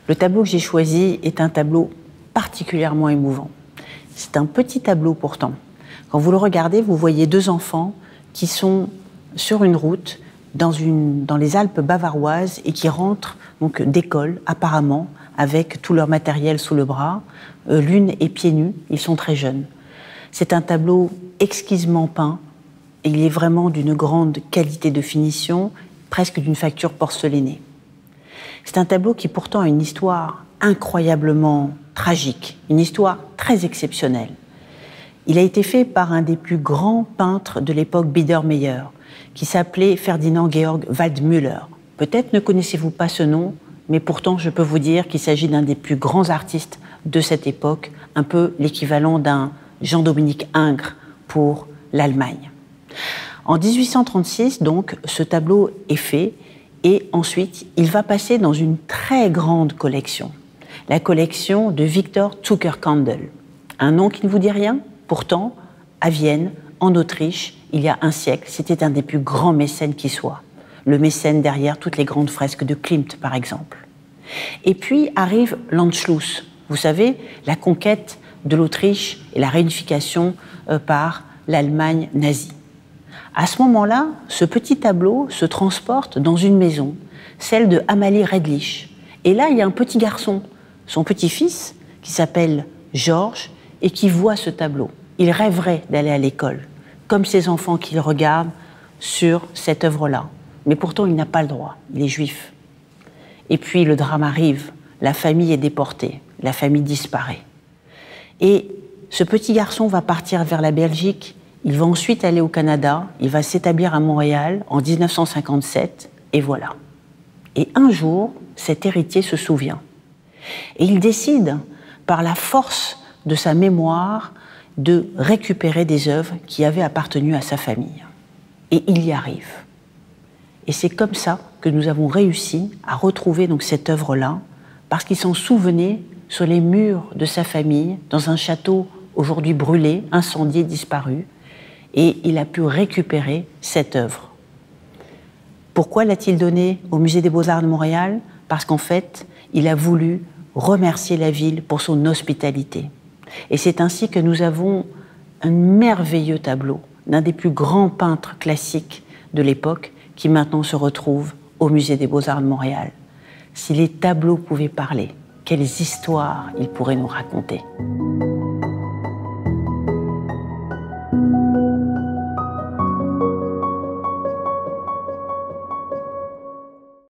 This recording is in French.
Le tableau que j'ai choisi est un tableau particulièrement émouvant. C'est un petit tableau pourtant. Quand vous le regardez, vous voyez deux enfants qui sont sur une route dans les Alpes bavaroises et qui rentrent donc d'école apparemment avec tout leur matériel sous le bras. L'une est pieds nus, ils sont très jeunes. C'est un tableau exquisement peint et il est vraiment d'une grande qualité de finition, presque d'une facture porcelainée. C'est un tableau qui pourtant a une histoire incroyablement tragique, une histoire très exceptionnelle. Il a été fait par un des plus grands peintres de l'époque Biedermeier, qui s'appelait Ferdinand Georg Waldmüller. Peut-être ne connaissez-vous pas ce nom, mais pourtant je peux vous dire qu'il s'agit d'un des plus grands artistes de cette époque, un peu l'équivalent d'un Jean-Dominique Ingres pour l'Allemagne. En 1836, donc, ce tableau est fait et ensuite, il va passer dans une très grande collection, la collection de Victor Zuckerkandel. Un nom qui ne vous dit rien? Pourtant, à Vienne, en Autriche, il y a un siècle, c'était un des plus grands mécènes qui soit. Le mécène derrière toutes les grandes fresques de Klimt, par exemple. Et puis arrive l'Anschluss, vous savez, la conquête de l'Autriche et la réunification par l'Allemagne nazie. À ce moment-là, ce petit tableau se transporte dans une maison, celle de Amalie Redlich. Et là, il y a un petit garçon, son petit-fils, qui s'appelle Georges, et qui voit ce tableau. Il rêverait d'aller à l'école, comme ces enfants qu'il regarde sur cette œuvre-là. Mais pourtant, il n'a pas le droit, il est juif. Et puis, le drame arrive, la famille est déportée, la famille disparaît. Et ce petit garçon va partir vers la Belgique. Il va ensuite aller au Canada, il va s'établir à Montréal en 1957, et voilà. Et un jour, cet héritier se souvient. Et il décide, par la force de sa mémoire, de récupérer des œuvres qui avaient appartenu à sa famille. Et il y arrive. Et c'est comme ça que nous avons réussi à retrouver donc cette œuvre-là, parce qu'il s'en souvenait sur les murs de sa famille, dans un château aujourd'hui brûlé, incendié, disparu. Et il a pu récupérer cette œuvre. Pourquoi l'a-t-il donnée au Musée des Beaux-Arts de Montréal? Parce qu'en fait, il a voulu remercier la ville pour son hospitalité. Et c'est ainsi que nous avons un merveilleux tableau d'un des plus grands peintres classiques de l'époque qui maintenant se retrouve au Musée des Beaux-Arts de Montréal. Si les tableaux pouvaient parler, quelles histoires ils pourraient nous raconter.